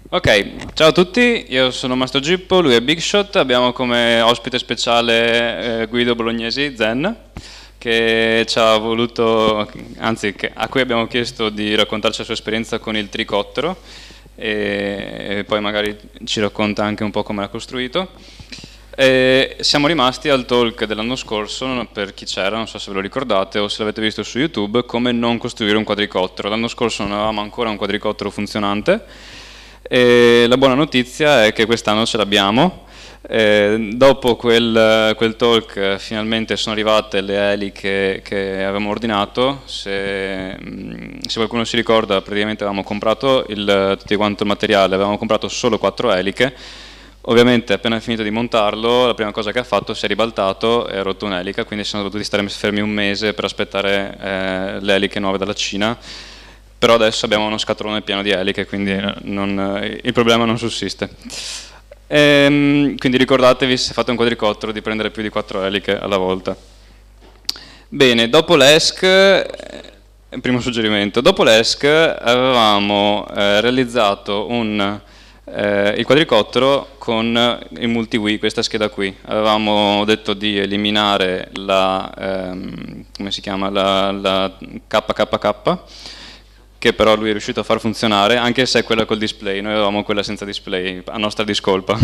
Ok, ciao a tutti, io sono Mastro Gippo, lui è Big Shot, abbiamo come ospite speciale Guido Bolognesi, Zen, che ci ha voluto, anzi a cui abbiamo chiesto di raccontarci la sua esperienza con il tricottero e poi magari ci racconta anche un po' come l'ha costruito. Siamo rimasti al talk dell'anno scorso, per chi c'era, non so se ve lo ricordate o se l'avete visto su YouTube, come non costruire un quadricottero. L'anno scorso non avevamo ancora un quadricottero funzionante. E la buona notizia è che quest'anno ce l'abbiamo. Dopo quel talk finalmente sono arrivate le eliche che avevamo ordinato. Se qualcuno si ricorda, praticamente avevamo comprato tutto quanto il materiale, avevamo comprato solo 4 eliche. Ovviamente appena finito di montarlo, la prima cosa che ha fatto si è ribaltato e ha rotto un'elica, quindi siamo dovuti stare fermi un mese per aspettare le eliche nuove dalla Cina. Però adesso abbiamo uno scatolone pieno di eliche, quindi il problema non sussiste. Quindi ricordatevi, se fate un quadricottero, di prendere più di 4 eliche alla volta. Bene, dopo l'ESC, primo suggerimento, dopo l'ESC avevamo realizzato il quadricottero con il multi-Wii, questa scheda qui. Avevamo detto di eliminare come si chiama, la KKK, che però lui è riuscito a far funzionare, anche se è quella col display, noi avevamo quella senza display, a nostra discolpa.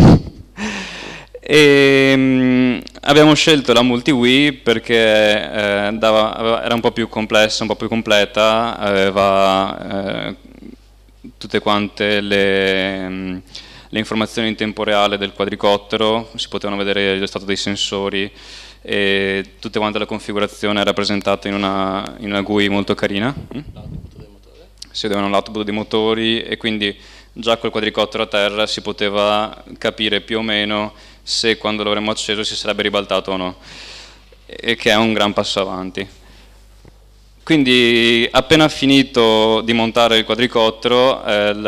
Abbiamo scelto la multi-Wii perché era un po' più complessa, un po' più completa, aveva tutte quante le informazioni in tempo reale del quadricottero, si potevano vedere lo stato dei sensori e tutta quanta la configurazione è rappresentata in una GUI molto carina. Si vedevano l'output dei motori e quindi già col quadricottero a terra si poteva capire più o meno se quando l'avremmo acceso si sarebbe ribaltato o no, e che è un gran passo avanti. Quindi appena finito di montare il quadricottero,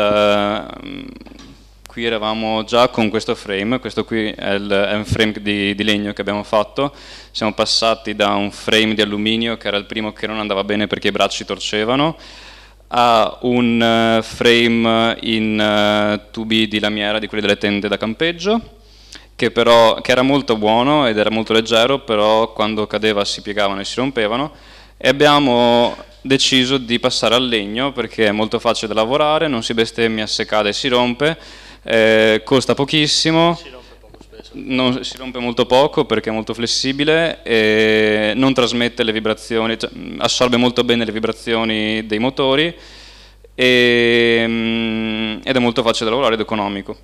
qui eravamo già con questo frame, questo qui è un frame di legno che abbiamo fatto, siamo passati da un frame di alluminio che era il primo che non andava bene perché i bracci torcevano, ha un frame in 2B di lamiera, di quelli delle tende da campeggio, che era molto buono ed era molto leggero, però quando cadeva si piegavano e si rompevano, e abbiamo deciso di passare al legno perché è molto facile da lavorare, non si bestemmia se cade e si rompe, costa pochissimo, si rompe molto poco perché è molto flessibile e non trasmette le vibrazioni, cioè, assorbe molto bene le vibrazioni dei motori ed è molto facile da lavorare ed economico.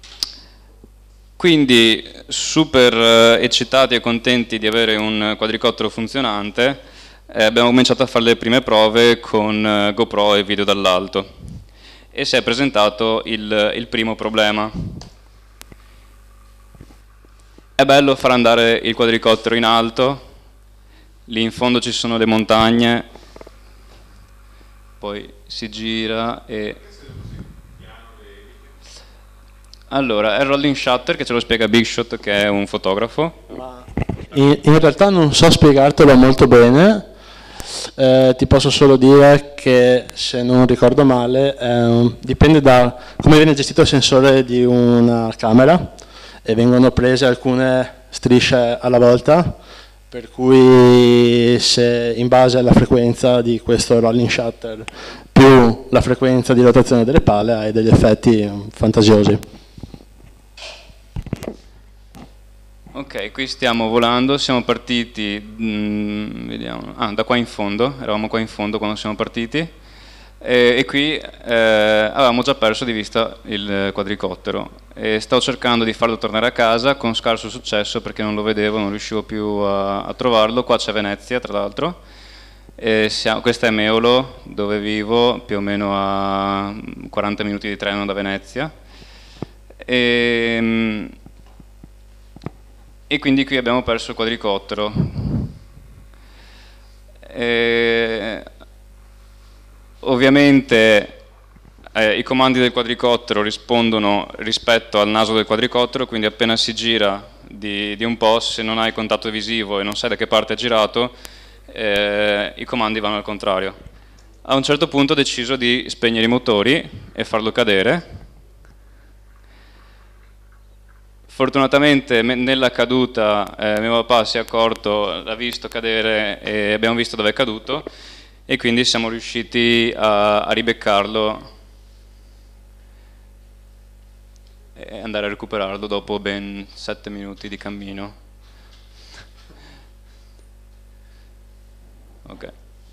Quindi super eccitati e contenti di avere un quadricottero funzionante, abbiamo cominciato a fare le prime prove con GoPro e video dall'alto e si è presentato il primo problema. È bello far andare il quadricottero in alto, lì in fondo ci sono le montagne, poi si gira e... Allora, è il rolling shutter che ce lo spiega Big Shot, che è un fotografo. In realtà non so spiegartelo molto bene, ti posso solo dire che, se non ricordo male, dipende da come viene gestito il sensore di una camera, e vengono prese alcune strisce alla volta, per cui se in base alla frequenza di questo rolling shutter più la frequenza di rotazione delle pale hai degli effetti fantasiosi. Ok, qui stiamo volando, siamo partiti, vediamo, da qua in fondo, eravamo qua in fondo quando siamo partiti, e qui avevamo già perso di vista il quadricottero e stavo cercando di farlo tornare a casa con scarso successo perché non lo vedevo, non riuscivo più a trovarlo. Qua c'è Venezia, tra l'altro, questa è Meolo, dove vivo, più o meno a 40 minuti di treno da Venezia, e quindi qui abbiamo perso il quadricottero. Ovviamente i comandi del quadricottero rispondono rispetto al naso del quadricottero, quindi appena si gira di un po', se non hai contatto visivo e non sai da che parte è girato, i comandi vanno al contrario. A un certo punto ho deciso di spegnere i motori e farlo cadere, Fortunatamente nella caduta mio papà si è accorto, l'ha visto cadere e abbiamo visto dove è caduto e quindi siamo riusciti a ribeccarlo e andare a recuperarlo dopo ben 7 minuti di cammino. Ok.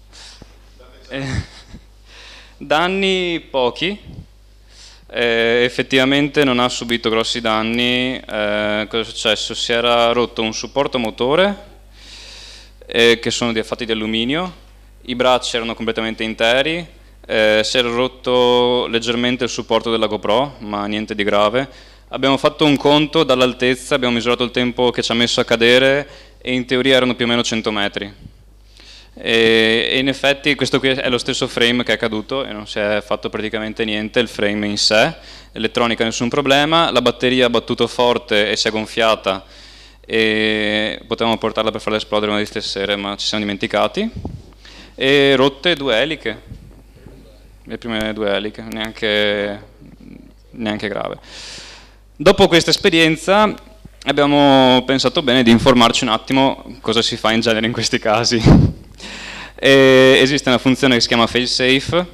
Danni pochi. Effettivamente non ha subito grossi danni. Cosa è successo? Si era rotto un supporto motore che sono fatti di alluminio, i bracci erano completamente interi, si era rotto leggermente il supporto della GoPro, ma niente di grave. Abbiamo fatto un conto dall'altezza, abbiamo misurato il tempo che ci ha messo a cadere e in teoria erano più o meno 100 metri. E in effetti questo qui è lo stesso frame che è caduto e non si è fatto praticamente niente, il frame in sé, elettronica nessun problema, la batteria ha battuto forte e si è gonfiata e potevamo portarla per farla esplodere una di queste sere ma ci siamo dimenticati, e rotte 2 eliche, le prime 2 eliche, neanche grave. Dopo questa esperienza abbiamo pensato bene di informarci un attimo cosa si fa in genere in questi casi. Esiste una funzione che si chiama failsafe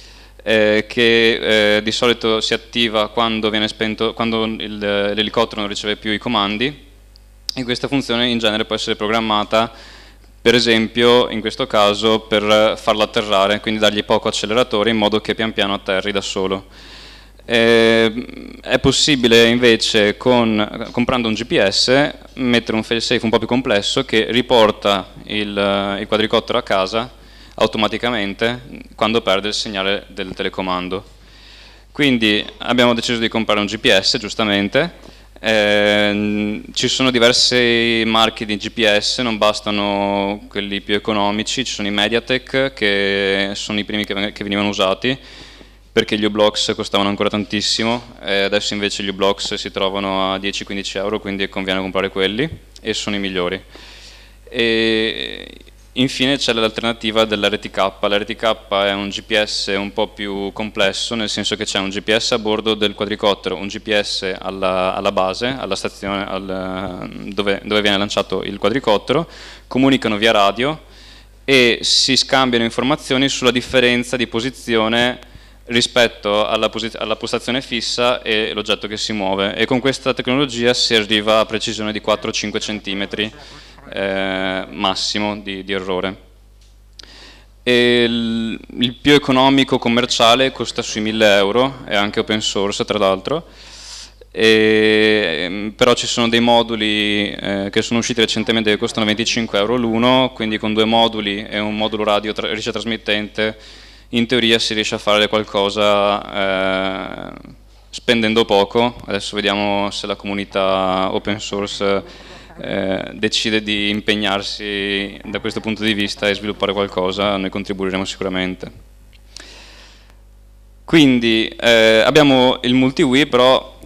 che di solito si attiva quando viene spento, quando l'elicottero non riceve più i comandi, e questa funzione in genere può essere programmata per esempio in questo caso per farlo atterrare, quindi dargli poco acceleratore in modo che pian piano atterri da solo. È possibile invece comprando un GPS mettere un failsafe un po' più complesso che riporta il quadricottero a casa automaticamente quando perde il segnale del telecomando. Quindi abbiamo deciso di comprare un GPS, giustamente. Ci sono diversi marchi di GPS, non bastano quelli più economici, ci sono i MediaTek che sono i primi che venivano usati, perché gli U-Blocks costavano ancora tantissimo, adesso invece gli U-Blocks si trovano a 10-15 euro, quindi conviene comprare quelli e sono i migliori. E infine c'è l'alternativa dell'RTK. L'RTK è un GPS un po' più complesso, nel senso che c'è un GPS a bordo del quadricottero, un GPS alla base, alla stazione dove viene lanciato il quadricottero, comunicano via radio e si scambiano informazioni sulla differenza di posizione rispetto alla postazione fissa e l'oggetto che si muove, e con questa tecnologia si arriva a precisione di 4-5 cm massimo di errore. E il più economico commerciale costa sui 1000 euro, è anche open source tra l'altro, però ci sono dei moduli che sono usciti recentemente che costano 25 euro l'uno, quindi con 2 moduli e un modulo radio ricevente trasmittente in teoria si riesce a fare qualcosa spendendo poco. Adesso vediamo se la comunità open source decide di impegnarsi da questo punto di vista e sviluppare qualcosa, noi contribuiremo sicuramente. Quindi abbiamo il multi-Wii, però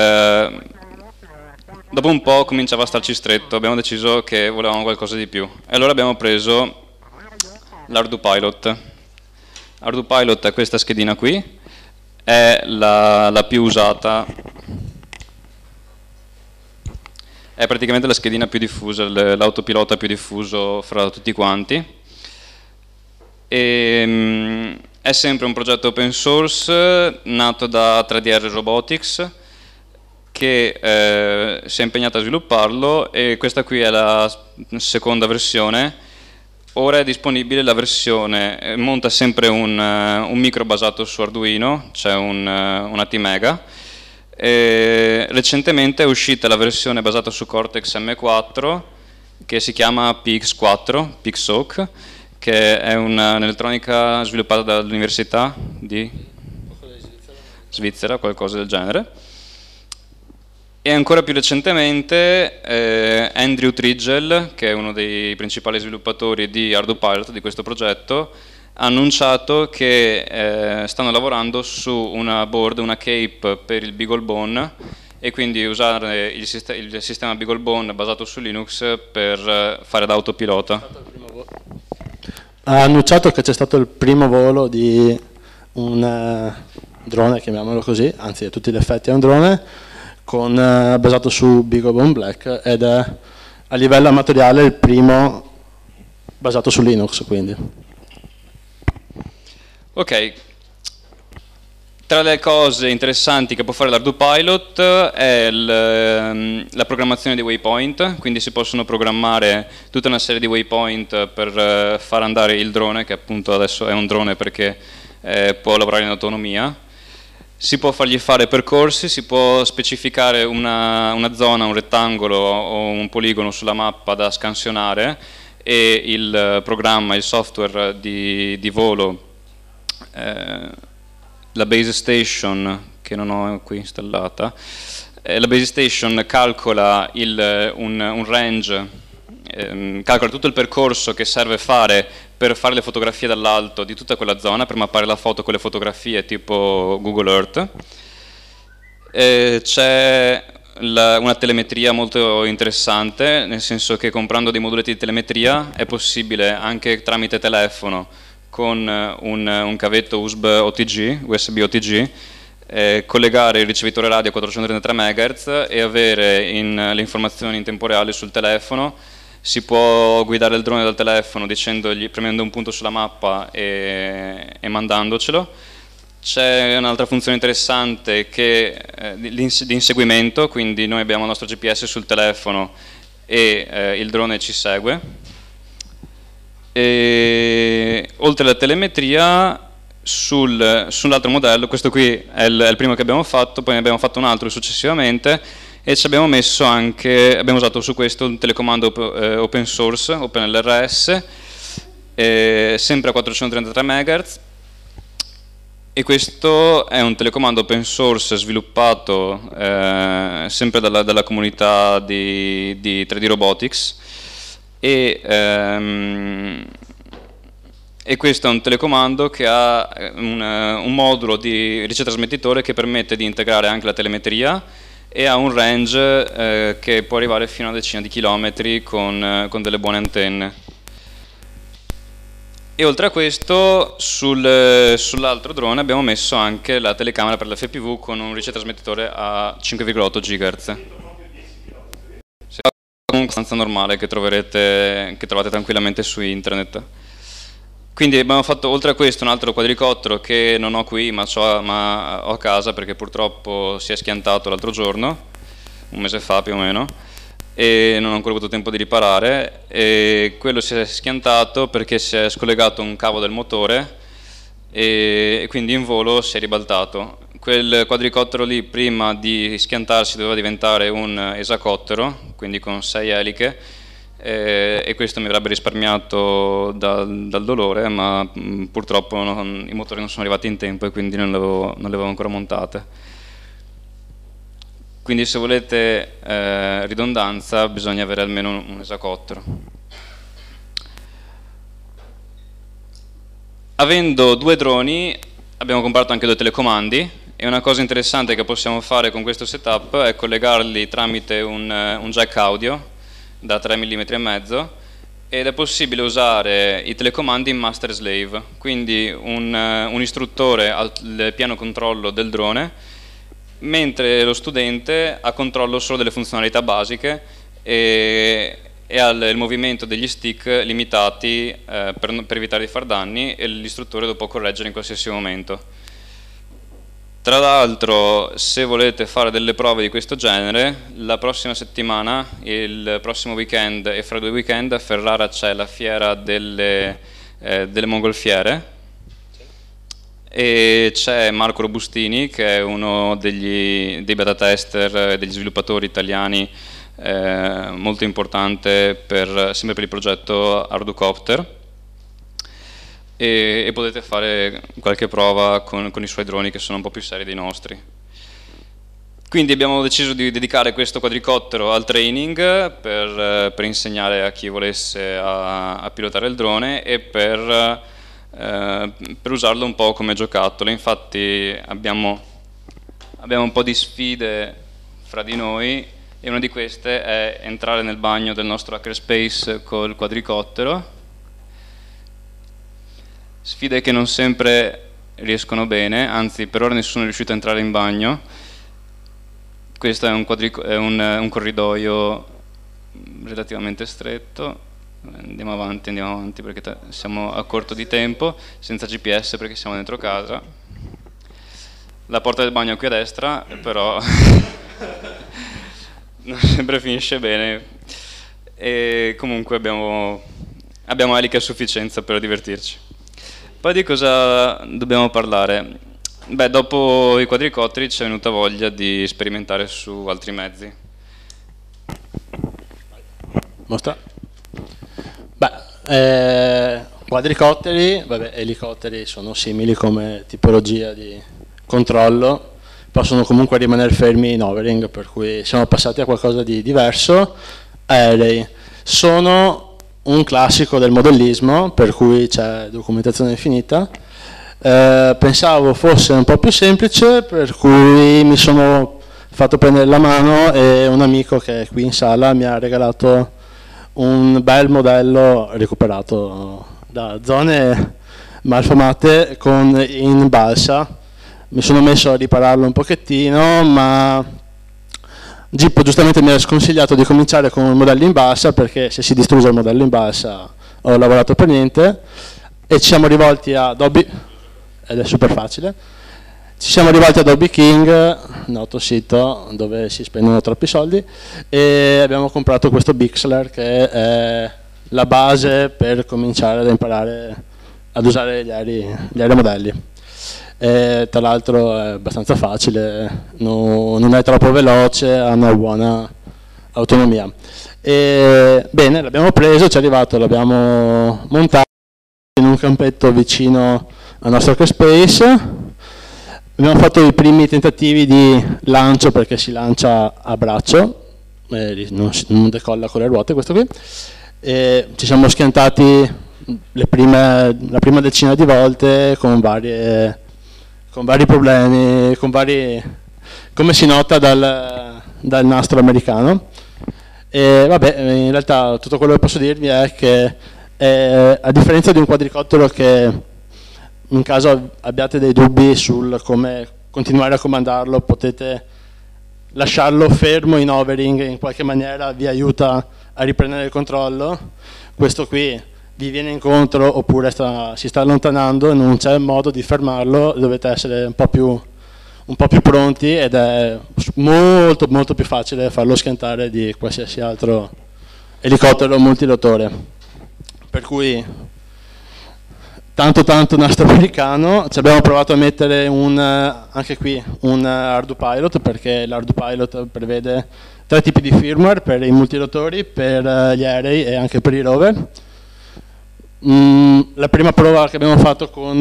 dopo un po' cominciava a starci stretto, abbiamo deciso che volevamo qualcosa di più e allora abbiamo preso l'ArduPilot. ArduPilot è questa schedina qui, è la più usata, è praticamente la schedina più diffusa, l'autopilota più diffuso fra tutti quanti. È sempre un progetto open source nato da 3DR Robotics che si è impegnato a svilupparlo, e questa qui è la seconda versione. Ora è disponibile la versione, monta sempre un micro basato su Arduino, c'è una T-Mega. Recentemente è uscita la versione basata su Cortex M4 che si chiama PX4, PXOC, che è un'elettronica sviluppata dall'Università di Svizzera, qualcosa del genere. E ancora più recentemente Andrew Tridgell, che è uno dei principali sviluppatori di ArduPilot, di questo progetto, ha annunciato che stanno lavorando su una board, una cape per il BeagleBone, e quindi usare il sistema BeagleBone basato su Linux per fare da autopilota. Ha annunciato che c'è stato il primo volo di un drone, chiamiamolo così, anzi a tutti gli effetti è un drone, basato su BeagleBone Black, ed è a livello amatoriale il primo basato su Linux, quindi. Ok, tra le cose interessanti che può fare l'ArduPilot è la programmazione dei waypoint, quindi si possono programmare tutta una serie di waypoint per far andare il drone, che appunto adesso è un drone perché può lavorare in autonomia. Si può fargli fare percorsi, si può specificare una zona, un rettangolo o un poligono sulla mappa da scansionare, e il programma, il software di volo, la base station, che non ho qui installata, la base station calcola un range, calcola tutto il percorso che serve fare per fare le fotografie dall'alto di tutta quella zona, per mappare la foto con le fotografie tipo Google Earth. C'è una telemetria molto interessante, nel senso che comprando dei moduletti di telemetria è possibile anche tramite telefono con un cavetto USB OTG, collegare il ricevitore radio a 433 MHz e avere le informazioni in tempo reale sul telefono. Si può guidare il drone dal telefono premendo un punto sulla mappa e mandandocelo. C'è un'altra funzione interessante di inseguimento, quindi noi abbiamo il nostro GPS sul telefono e il drone ci segue. E, oltre alla telemetria, sull'altro modello, questo qui è il primo che abbiamo fatto, poi ne abbiamo fatto un altro successivamente, e ci abbiamo messo anche, abbiamo usato su questo un telecomando open source, OpenLRS, sempre a 433 MHz, e questo è un telecomando open source sviluppato sempre dalla comunità di 3D Robotics, e questo è un telecomando che ha un modulo di ricetrasmettitore che permette di integrare anche la telemetria, e ha un range che può arrivare fino a decine di chilometri con delle buone antenne. E oltre a questo, sull'altro drone abbiamo messo anche la telecamera per l'FPV con un ricetrasmettitore a 5,8 GHz. È una stanza normale che trovate tranquillamente su internet. Quindi abbiamo fatto oltre a questo un altro quadricottero che non ho qui, ma ho a casa perché purtroppo si è schiantato l'altro giorno, un mese fa più o meno, e non ho ancora avuto tempo di riparare, e quello si è schiantato perché si è scollegato un cavo del motore e quindi in volo si è ribaltato. Quel quadricottero lì, prima di schiantarsi, doveva diventare un esacottero, quindi con 6 eliche, e questo mi avrebbe risparmiato dal dolore, ma purtroppo i motori non sono arrivati in tempo e quindi non le avevo ancora montate. Quindi se volete ridondanza bisogna avere almeno un esacottero. Avendo 2 droni abbiamo comprato anche 2 telecomandi, e una cosa interessante che possiamo fare con questo setup è collegarli tramite un jack audio da 3 mm e mezzo, ed è possibile usare i telecomandi in master slave, quindi un istruttore ha il pieno controllo del drone, mentre lo studente ha controllo solo delle funzionalità basiche e ha il movimento degli stick limitati per evitare di far danni, e l'istruttore lo può correggere in qualsiasi momento. Tra l'altro, se volete fare delle prove di questo genere, la prossima settimana, il prossimo weekend e fra 2 weekend, a Ferrara c'è la fiera delle mongolfiere, e c'è Marco Robustini, che è uno dei beta tester e degli sviluppatori italiani molto importante sempre per il progetto ArduCopter, e potete fare qualche prova con i suoi droni, che sono un po' più seri dei nostri. Quindi abbiamo deciso di dedicare questo quadricottero al training per insegnare a chi volesse a pilotare il drone, e per usarlo un po' come giocattolo. Infatti abbiamo un po' di sfide fra di noi, e una di queste è entrare nel bagno del nostro hackerspace col quadricottero. Sfide che non sempre riescono bene, anzi per ora nessuno è riuscito a entrare in bagno. Questo è un corridoio relativamente stretto. Andiamo avanti perché siamo a corto di tempo, senza GPS perché siamo dentro casa. La porta del bagno è qui a destra, però non sempre finisce bene. E comunque abbiamo eliche a sufficienza per divertirci. Poi di cosa dobbiamo parlare? Beh, dopo i quadricotteri ci è venuta voglia di sperimentare su altri mezzi. Mostra. Beh, quadricotteri, vabbè, elicotteri sono simili come tipologia di controllo, possono comunque rimanere fermi in overing, per cui siamo passati a qualcosa di diverso. Aerei sono un classico del modellismo, per cui c'è documentazione infinita. Pensavo fosse un po' più semplice, per cui mi sono fatto prendere la mano e un amico che è qui in sala mi ha regalato un bel modello recuperato da zone malfamate in balsa. Mi sono messo a ripararlo un pochettino, ma Gippo giustamente mi ha sconsigliato di cominciare con un modello in balsa, perché se si distrugge il modello in balsa ho lavorato per niente, e ci siamo rivolti a Adobe, ed è super facile. Ci siamo rivolti ad Adobe King, noto sito dove si spendono troppi soldi, e abbiamo comprato questo Bixler, che è la base per cominciare ad imparare ad usare gli aeromodelli. Tra l'altro è abbastanza facile, non è troppo veloce, ha una buona autonomia. Bene, l'abbiamo preso, ci è arrivato, l'abbiamo montato in un campetto vicino al nostro Hackerspace. Abbiamo fatto i primi tentativi di lancio, perché si lancia a braccio, non decolla con le ruote questo qui. Ci siamo schiantati la prima decina di volte con vari problemi, come si nota dal nastro americano. Vabbè, in realtà tutto quello che posso dirvi è che a differenza di un quadricottero, che in caso abbiate dei dubbi sul come continuare a comandarlo, potete lasciarlo fermo in overing, in qualche maniera vi aiuta a riprendere il controllo. Questo qui vi viene incontro oppure si sta allontanando e non c'è modo di fermarlo, dovete essere un po' più pronti, ed è molto molto più facile farlo schiantare di qualsiasi altro elicottero multirotore. Per cui tanto nastro americano. Ci abbiamo provato a mettere anche qui un ArduPilot, perché l'ArduPilot prevede 3 tipi di firmware per i multirotori, per gli aerei e anche per i rover. La prima prova che abbiamo fatto con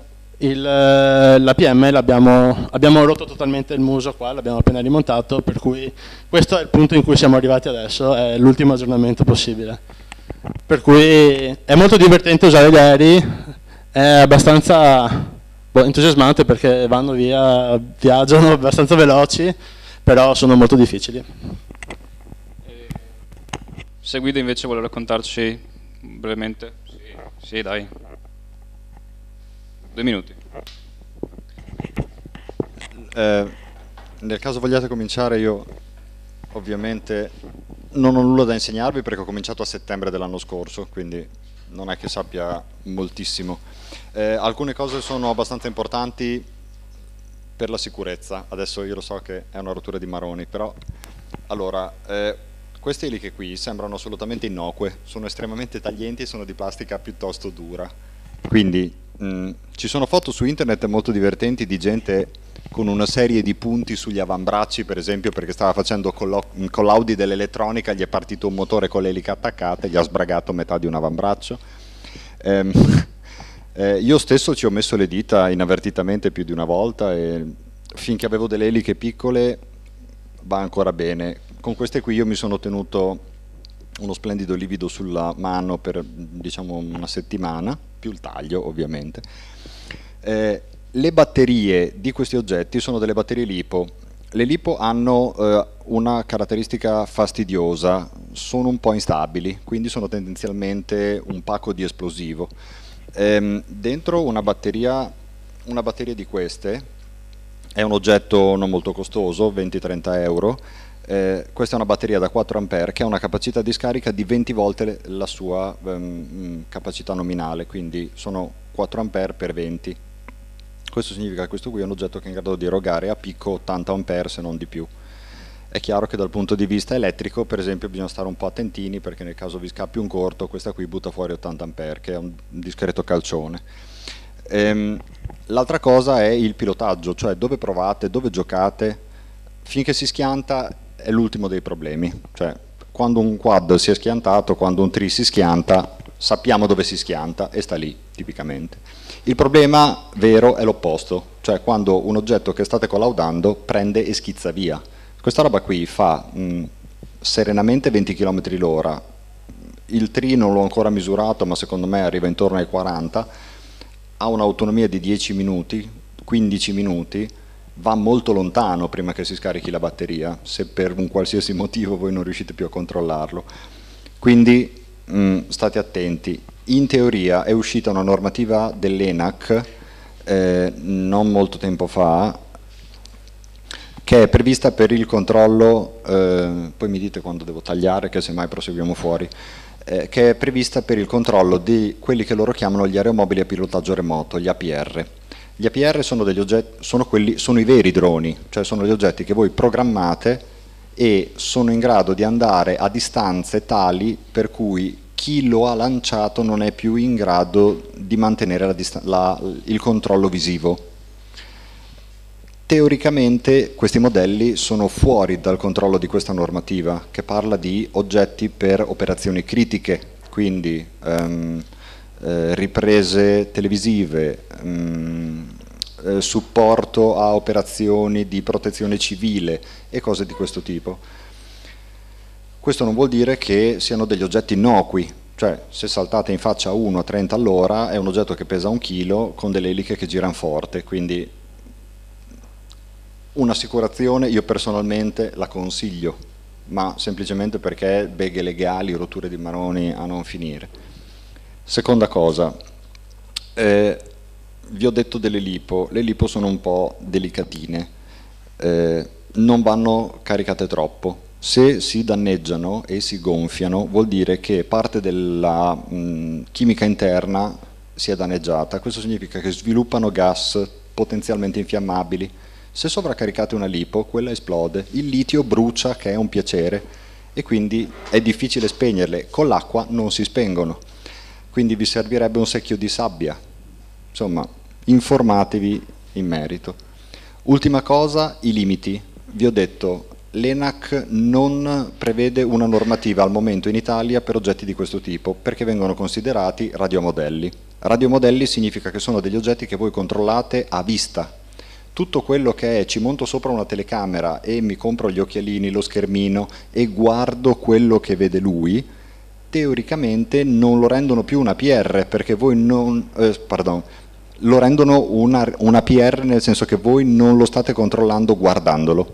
l'APM abbiamo rotto totalmente il muso qua, l'abbiamo appena rimontato, per cui questo è il punto in cui siamo arrivati adesso, è l'ultimo aggiornamento possibile. Per cui è molto divertente usare gli aerei, è abbastanza entusiasmante perché vanno via, viaggiano abbastanza veloci, però sono molto difficili. Se Guido invece vuole raccontarci brevemente. Sì, dai. 2 minuti. Nel caso vogliate cominciare, io ovviamente non ho nulla da insegnarvi perché ho cominciato a settembre dell'anno scorso, quindi non è che sappia moltissimo. Alcune cose sono abbastanza importanti per la sicurezza. Adesso io lo so che è una rottura di maroni, però allora, queste eliche qui sembrano assolutamente innocue, sono estremamente taglienti e sono di plastica piuttosto dura. Quindi ci sono foto su internet molto divertenti di gente con una serie di punti sugli avambracci, per esempio perché stava facendo collaudi dell'elettronica, gli è partito un motore con le eliche attaccate, gli ha sbragato metà di un avambraccio. Io stesso ci ho messo le dita inavvertitamente più di una volta, e finché avevo delle eliche piccole va ancora bene. Con queste qui io mi sono tenuto uno splendido livido sulla mano per diciamo una settimana, più il taglio ovviamente. Le batterie di questi oggetti sono delle batterie LiPo. Le LiPo hanno una caratteristica fastidiosa, sono un po' instabili, quindi sono tendenzialmente un pacco di esplosivo. Dentro una batteria di queste È un oggetto non molto costoso, 20-30 euro. Questa è una batteria da 4 A che ha una capacità di scarica di 20 volte la sua capacità nominale, quindi sono 4 A per 20. Questo significa che questo qui è un oggetto che è in grado di erogare a picco 80 A se non di più. È chiaro che dal punto di vista elettrico, per esempio, bisogna stare un po' attentini, perché nel caso vi scappi un corto, questa qui butta fuori 80 A, che è un discreto calcione. L'altra cosa è il pilotaggio, cioè dove provate, dove giocate. Finché si schianta è l'ultimo dei problemi, cioè quando un quad si è schiantato, quando un tri si schianta, sappiamo dove si schianta e sta lì, tipicamente. Il problema vero è l'opposto, cioè quando un oggetto che state collaudando prende e schizza via. Questa roba qui fa serenamente 20 km l'ora, il tri non l'ho ancora misurato, ma secondo me arriva intorno ai 40, ha un'autonomia di 10 minuti, 15 minuti, va molto lontano prima che si scarichi la batteria, se per un qualsiasi motivo voi non riuscite più a controllarlo. Quindi state attenti. In teoria è uscita una normativa dell'ENAC non molto tempo fa, che è prevista per il controllo, poi mi dite quando devo tagliare, che semmai proseguiamo fuori, che è prevista per il controllo di quelli che loro chiamano gli aeromobili a pilotaggio remoto, gli APR. Gli APR sono degli oggetti, sono i veri droni, cioè sono gli oggetti che voi programmate e sono in grado di andare a distanze tali per cui chi lo ha lanciato non è più in grado di mantenere il controllo visivo. Teoricamente questi modelli sono fuori dal controllo di questa normativa, che parla di oggetti per operazioni critiche, quindi riprese televisive, supporto a operazioni di protezione civile e cose di questo tipo. Questo non vuol dire che siano degli oggetti innocui, cioè se saltate in faccia a uno a 30 all'ora è un oggetto che pesa 1 chilo con delle eliche che girano forte, quindi un'assicurazione io personalmente la consiglio, ma semplicemente perché beghe legali, rotture di maroni a non finire. Seconda cosa, vi ho detto delle lipo, le lipo sono un po' delicatine, non vanno caricate troppo. Se si danneggiano e si gonfiano vuol dire che parte della chimica interna si è danneggiata, questo significa che sviluppano gas potenzialmente infiammabili. Se sovraccaricate una lipo, quella esplode, il litio brucia, che è un piacere, e quindi è difficile spegnerle, con l'acqua non si spengono, quindi vi servirebbe un secchio di sabbia. Insomma, informatevi in merito. Ultima cosa, i limiti. Vi ho detto, l'ENAC non prevede una normativa al momento in Italia per oggetti di questo tipo, perché vengono considerati radiomodelli. Radiomodelli significa che sono degli oggetti che voi controllate a vista. Tutto quello che è ci monto sopra una telecamera e mi compro gli occhialini, lo schermino e guardo quello che vede lui, teoricamente non lo rendono più una PR, perché voi non, lo rendono una PR nel senso che voi non lo state controllando guardandolo.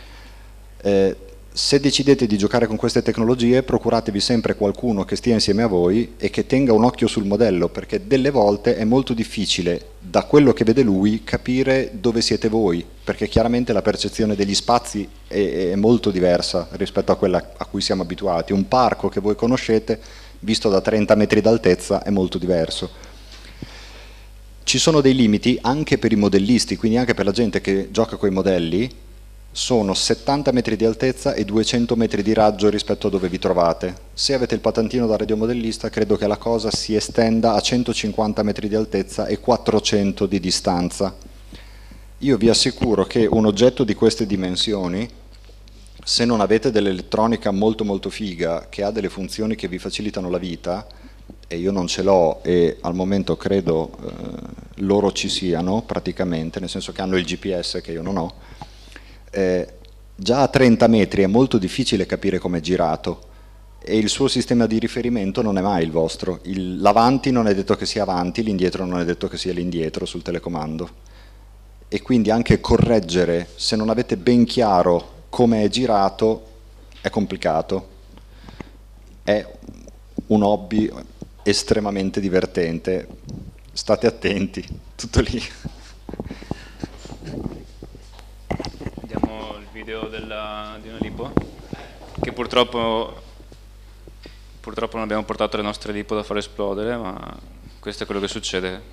Se decidete di giocare con queste tecnologie, procuratevi sempre qualcuno che stia insieme a voi e che tenga un occhio sul modello, perché delle volte è molto difficile da quello che vede lui capire dove siete voi, perché chiaramente la percezione degli spazi è molto diversa rispetto a quella a cui siamo abituati. Un parco che voi conoscete, visto da 30 metri d'altezza, è molto diverso. Ci sono dei limiti anche per i modellisti, quindi anche per la gente che gioca con i modelli. Sono 70 metri di altezza e 200 metri di raggio rispetto a dove vi trovate. Se avete il patentino da radiomodellista, credo che la cosa si estenda a 150 metri di altezza e 400 di distanza. Io vi assicuro che un oggetto di queste dimensioni, se non avete dell'elettronica molto molto figa, che ha delle funzioni che vi facilitano la vita, e io non ce l'ho e al momento credo loro ci siano praticamente, nel senso che hanno il GPS che io non ho, già a 30 metri è molto difficile capire come è girato e il suo sistema di riferimento non è mai il vostro. L'avanti non è detto che sia avanti, l'indietro non è detto che sia l'indietro sul telecomando. E quindi anche correggere, se non avete ben chiaro come è girato, è complicato. È un hobby estremamente divertente. State attenti, tutto lì. purtroppo non abbiamo portato le nostre lipo da far esplodere, ma questo è quello che succede.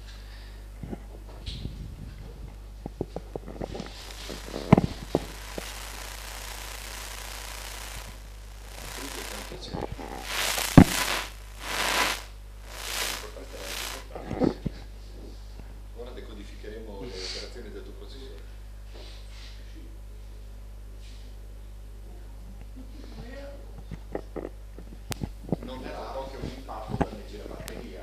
Ora decodificheremo le operazioni del tuo processore. Non è raro che un impatto danneggi la batteria.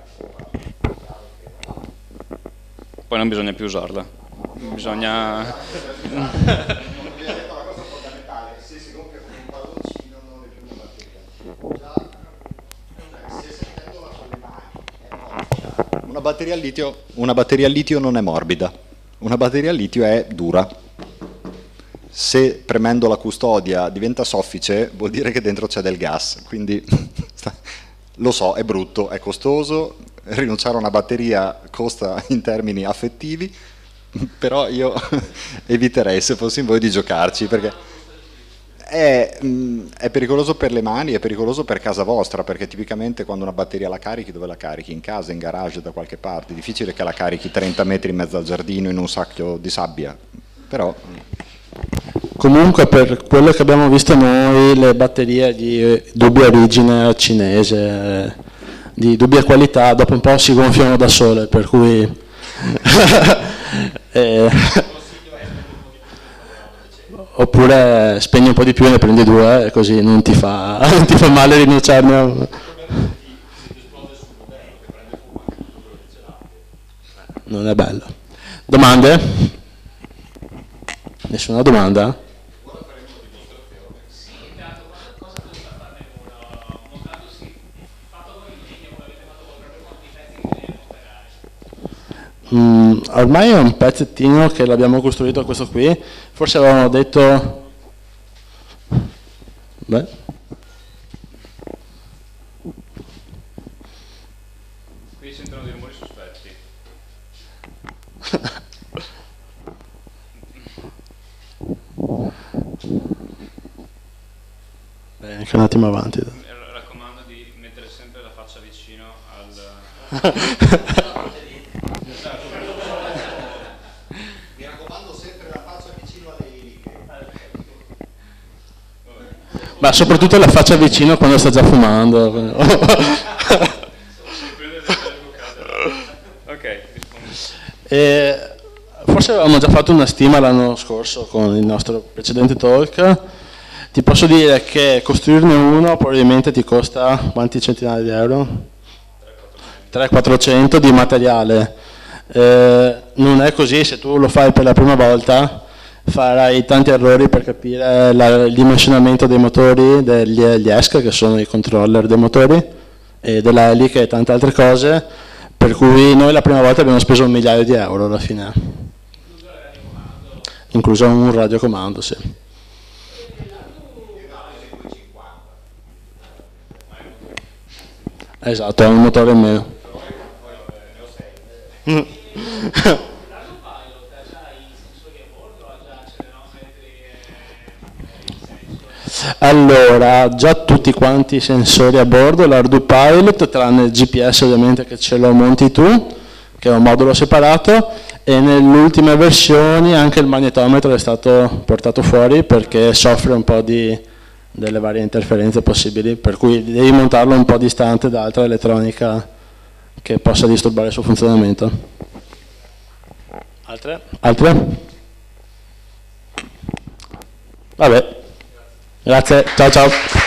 Poi non bisogna più usarla, bisogna... Non vi ho detto la cosa fondamentale, se si rompe con un palloncino non è più una batteria. Se sentendola con le mani è morbida. Una batteria al litio non è morbida, una batteria al litio è dura. Se premendo la custodia diventa soffice vuol dire che dentro c'è del gas, quindi lo so, è brutto, è costoso, rinunciare a una batteria costa in termini affettivi, però io eviterei, se fossi in voi, di giocarci, perché è pericoloso per le mani, è pericoloso per casa vostra, perché tipicamente quando una batteria la carichi, dove la carichi? In casa, in garage, da qualche parte. È difficile che la carichi 30 metri in mezzo al giardino in un sacco di sabbia, però... Comunque, per quello che abbiamo visto noi, le batterie di dubbia origine cinese, di dubbia qualità, dopo un po' si gonfiano da sole, per cui oppure spegni un po' di più e ne prendi due, così non ti fa male rinunciarne a... Non è bello. Domande? Nessuna domanda? Ormai è un pezzettino che l'abbiamo costruito questo qui, forse avevamo detto... Beh. Qui sentono dei rumori sospetti. Beh, anche un attimo avanti. Raccomando di mettere sempre la faccia vicino al... Mi raccomando, sempre la faccia vicino alle eliche. Ma soprattutto la faccia vicino quando sta già fumando. Ok, forse avevamo già fatto una stima l'anno scorso con il nostro precedente talk. Ti posso dire che costruirne uno probabilmente ti costa quanti centinaia di euro? 300-400 di materiale. Non è così, se tu lo fai per la prima volta farai tanti errori per capire il dimensionamento dei motori, degli ESC, che sono i controller dei motori, e della elica e tante altre cose, per cui noi la prima volta abbiamo speso 1 migliaio di euro alla fine. Incluso un radiocomando, sì. Esatto, ha un motore in meno. Allora, già tutti quanti i sensori a bordo, l'ArduPilot, tranne il GPS ovviamente che ce lo monti tu, che è un modulo separato, e nelle ultime versioni anche il magnetometro è stato portato fuori perché soffre un po' delle varie interferenze possibili, per cui devi montarlo un po' distante da altra elettronica che possa disturbare il suo funzionamento. Altre? Altre? Vabbè. Grazie, ciao ciao.